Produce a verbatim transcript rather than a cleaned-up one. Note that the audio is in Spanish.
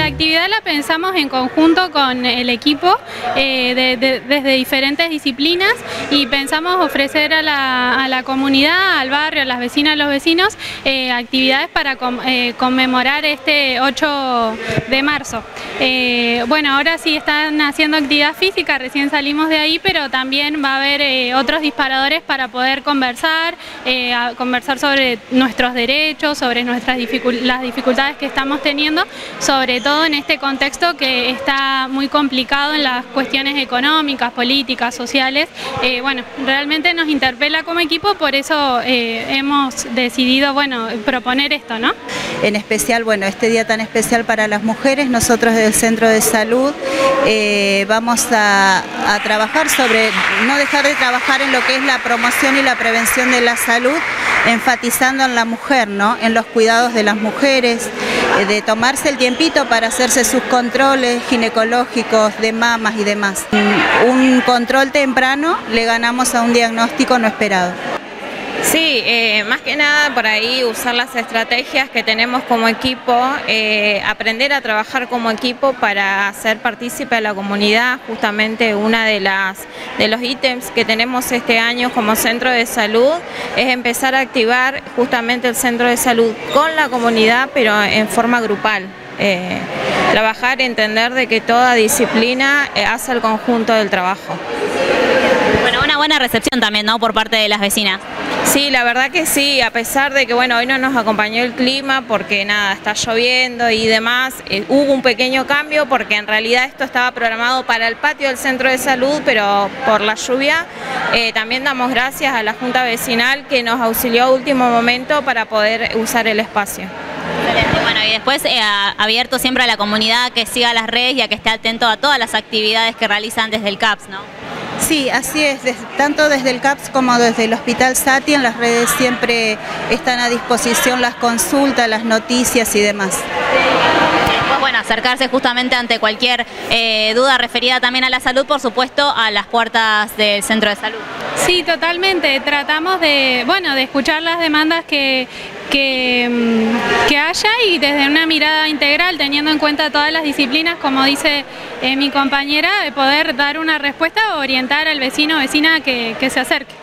actividad la pensamos en conjunto con el equipo eh, de, de, desde diferentes disciplinas y pensamos ofrecer a la, a la comunidad, al barrio, a las vecinas, a los vecinos, eh, actividades para com, eh, conmemorar este ocho de marzo. Eh, bueno, ahora sí están haciendo actividad física, recién salimos de ahí, pero también va a haber eh, otros disparadores para poder conversar, eh, a conversar sobre nuestros derechos, sobre nuestras dificul las dificultades que estamos teniendo, sobre todo en este contexto que está muy complicado en las cuestiones económicas, políticas, sociales. Eh, bueno, realmente nos interpela como equipo, por eso eh, hemos decidido, bueno, proponer esto, ¿no? En especial, bueno, este día tan especial para las mujeres, nosotros desde el Centro de Salud eh, vamos a, a trabajar sobre, no dejar de trabajar en lo que es la promoción y la prevención de la salud, enfatizando en la mujer, ¿no? En los cuidados de las mujeres, eh, de tomarse el tiempito para hacerse sus controles ginecológicos de mamas y demás. Un control temprano le ganamos a un diagnóstico no esperado. Sí, eh, más que nada por ahí usar las estrategias que tenemos como equipo, eh, aprender a trabajar como equipo para hacer partícipe a la comunidad. Justamente una de las de los ítems que tenemos este año como centro de salud es empezar a activar justamente el centro de salud con la comunidad, pero en forma grupal. Eh, trabajar, entender de que toda disciplina eh, hace el conjunto del trabajo. Bueno, una buena recepción también, ¿no?, por parte de las vecinas. Sí, la verdad que sí, a pesar de que bueno, hoy no nos acompañó el clima porque nada, está lloviendo y demás, eh, hubo un pequeño cambio porque en realidad esto estaba programado para el patio del centro de salud, pero por la lluvia eh, también damos gracias a la Junta Vecinal que nos auxilió a último momento para poder usar el espacio. Excelente. Bueno, y después eh, abierto siempre a la comunidad que siga las redes y a que esté atento a todas las actividades que realizan desde el C A P S, ¿no? Sí, así es, desde, tanto desde el C A P S como desde el Hospital Saty, en las redes siempre están a disposición las consultas, las noticias y demás. Después, bueno, acercarse justamente ante cualquier eh, duda referida también a la salud, por supuesto, a las puertas del centro de salud. Sí, totalmente. Tratamos de, bueno, de escuchar las demandas que, que, que haya y desde una mirada integral, teniendo en cuenta todas las disciplinas, como dice eh, mi compañera, de poder dar una respuesta o orientar al vecino o vecina que, que se acerque.